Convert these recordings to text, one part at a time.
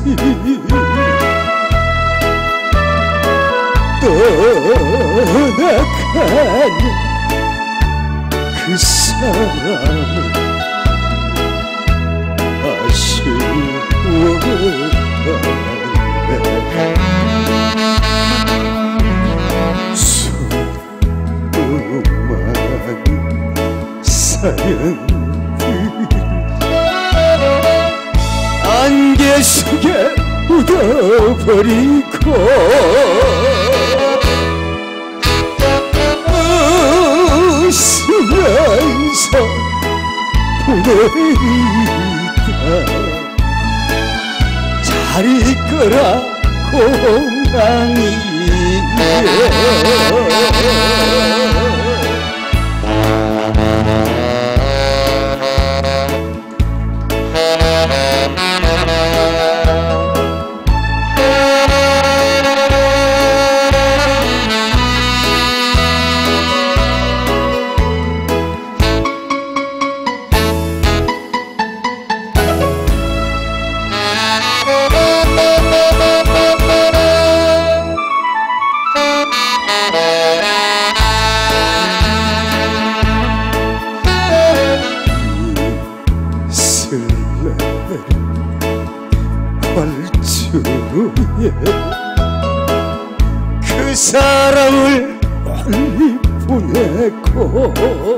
떠나가는 그 사람을 아쉬워하네. 수많은 사연들 안개 속에 묻어버리고 웃으면서 보내리다 잘 있거라 공항이여. 활주로에 그 사람을 빨리 보내고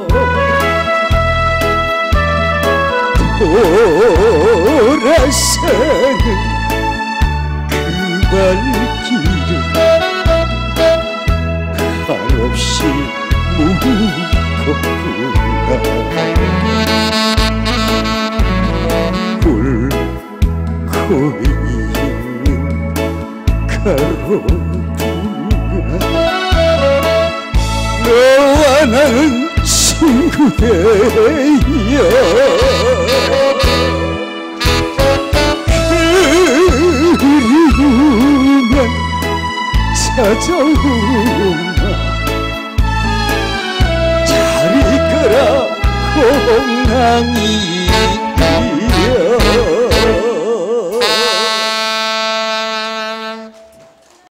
돌아서는 그 발길을 한없이 무겁구나. 고 있는 가로등이야. 너와 나는 친구되어 그리우면 찾아오마. 잘 있거라 공항이